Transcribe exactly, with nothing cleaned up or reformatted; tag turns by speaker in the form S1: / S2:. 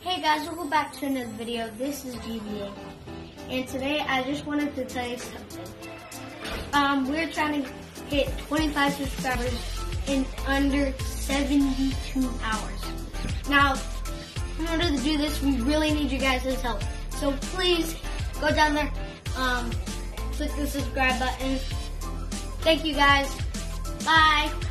S1: Hey guys, welcome back to another video. This is G B A, and today I just wanted to tell you something. Um, we're trying to hit twenty-five subscribers in under seventy-two hours. Now, in order to do this, we really need you guys' help. So please go down there, um, click the subscribe button. Thank you guys. Bye.